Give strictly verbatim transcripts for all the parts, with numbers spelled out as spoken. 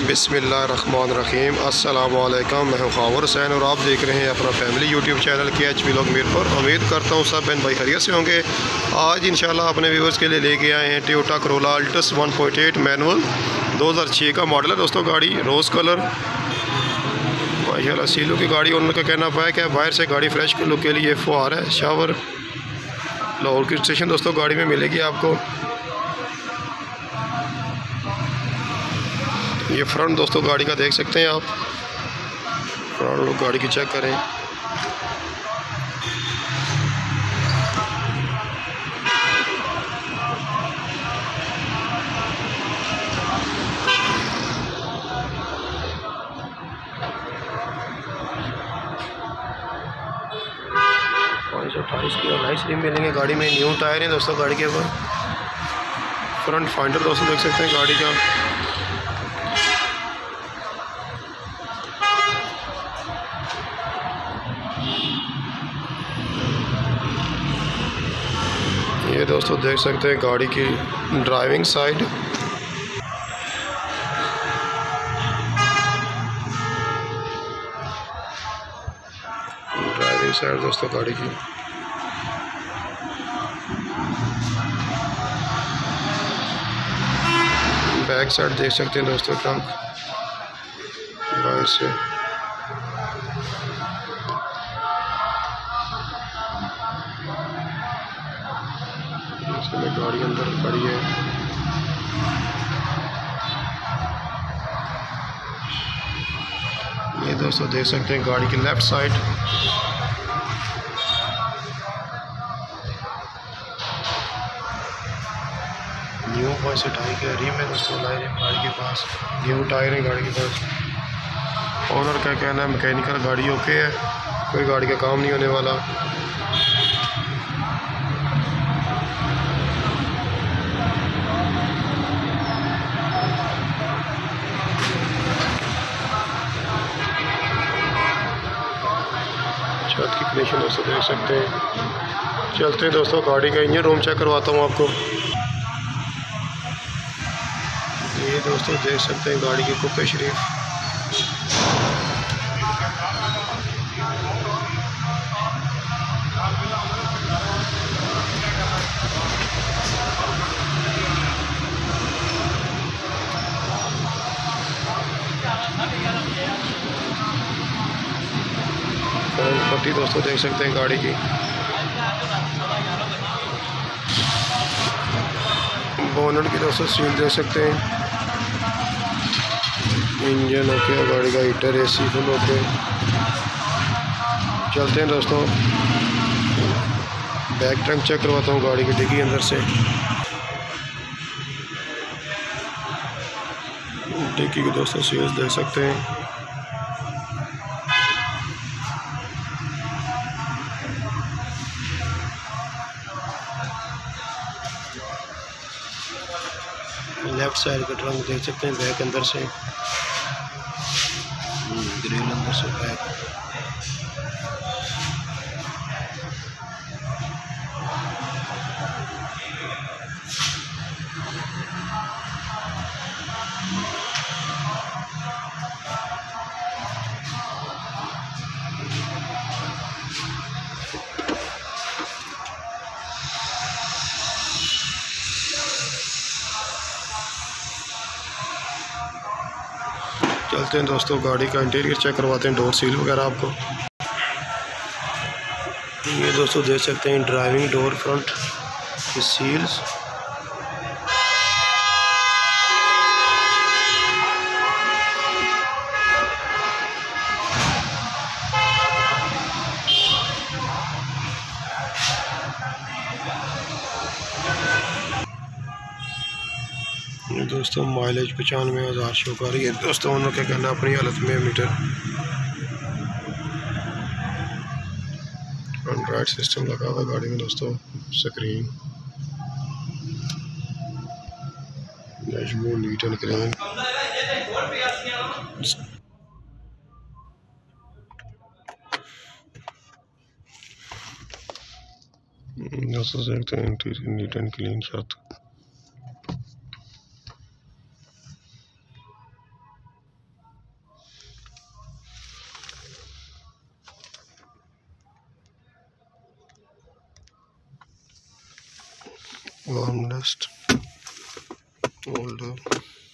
बिस्मिल्लाहिर्रहमानिर्रहीम। अस्सलाम वालेकुम। मैं हूं ख़ावर हुसैन और आप देख रहे हैं अपना family YouTube channel K H vlog Mirpur. उम्मीद करता हूं सब बहन भाई खैरियत से होंगे। आज इंशाल्लाह अपने व्यूअर्स के लिए लेके आए हैं Toyota Corolla Altis one point eight manual दो हज़ार छः का मॉडल है दोस्तों। गाड़ी रोज़ कलर माशाल्लाह सीलों की गाड़ी। उनका कहना पाया कि बाहर से गाड़ी फ्रेश लुक के लिए फुहार है शावर लाहौर की स्टेशन दोस्तों गाड़ी में मिलेगी आपको। ये फ्रंट दोस्तों गाड़ी का देख सकते हैं आप। फ्रंट लोग गाड़ी की चेक करें। पाँच सौ अट्ठाईस की अट्ठाईस रिम मिलेंगे गाड़ी में। न्यू टायर है दोस्तों गाड़ी के ऊपर। फ्रंट फाइंडर दोस्तों देख सकते हैं गाड़ी का। ये दोस्तों देख सकते हैं गाड़ी की ड्राइविंग साइड। ड्राइविंग साइड दोस्तों गाड़ी की। बैक साइड देख सकते हैं दोस्तों ट्रंक बाहर से। इसमें गाड़ी अंदर खड़ी है। ये दोस्तों देख सकते हैं गाड़ी की लेफ्ट साइड। न्यू पाँच सौ अट्ठाईस के रिम है दोस्तों गाड़ी के पास। न्यू टायर है गाड़ी के पास। ओनर का कहना है मैकेनिकल गाड़ी ओके है, कोई गाड़ी का काम नहीं होने वाला। छत की कंडीशन दोस्तों देख सकते हैं। चलते हैं दोस्तों गाड़ी का इंजन रूम चेक करवाता हूँ आपको। ये दोस्तों देख सकते हैं गाड़ी की कुप्पे शरीफ। पट्टी दोस्तों देख सकते हैं गाड़ी की। बोनट की दोस्तों सील देख सकते हैं। इंजन ओके है गाड़ी का। Heater AC full okay. चलते हैं दोस्तों बैक ट्रंक चेक करवाता हूँ गाड़ी की डिग्गी अंदर से। डिग्गी की दोस्तों सील्स देख सकते हैं। लेफ्ट साइड का ट्रंक देख सकते हैं बैक अंदर से। ग्रिल अंदर से बैक। चलते हैं दोस्तों गाड़ी का इंटीरियर चेक करवाते हैं। डोर सील वगैरह आपको ये दोस्तों देख सकते हैं। ड्राइविंग डोर फ्रंट की सील्स। ये दोस्तों माइलेज पचानवे हज़ार शो कर रही है दोस्तों। उन्होंने क्या कहना अपनी हालत में मीटर। एंड्रॉयड सिस्टम लगा हुआ गाड़ी में दोस्तों। Screen dashboard neat and clean. दोस्तों देखते हैं इंटीरियर नीट एंड क्लीन छत। Armrest holder,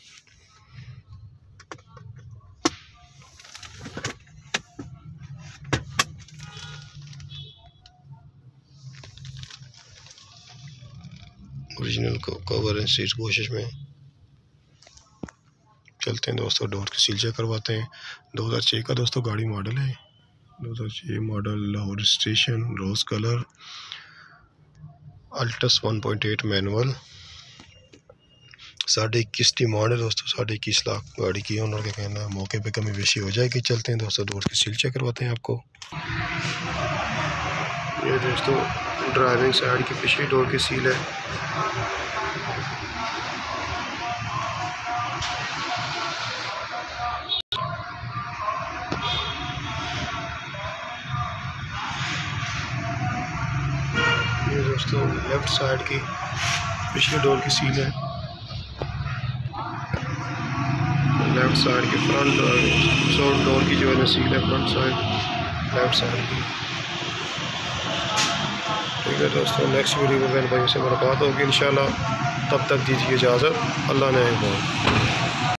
original cover and seat कोशिश में। चलते हैं दोस्तों, डोर की सील चेक करवाते हैं। दो हज़ार छः का दोस्तों गाड़ी मॉडल है, दो हज़ार छः model, Lahore station, rose colour, Altis one point eight manual, साढ़े इक्कीस डिमांड है दोस्तों, साढ़े इक्कीस लाख गाड़ी की। ओनर का कहना है मौके पे कमी बेशी हो जाएगी। चलते हैं दोस्तों, डोर की सील चेक करवाते हैं आपको। ये दोस्तों ड्राइविंग साइड की पिछली डोर की सील है। ये दोस्तों लेफ्ट साइड की पिछली डोर की सील है। लेफ्ट साइड की फ्रंट और डोर की जो है ना सील है, फ्रंट साइड लेफ्ट साइड की। ठीक है दोस्तों, नेक्स्ट वीडियो में बहन भाइयों से मुलाकात होगी इंशाल्लाह। तब तक दीजिए इजाज़त। अल्लाह ने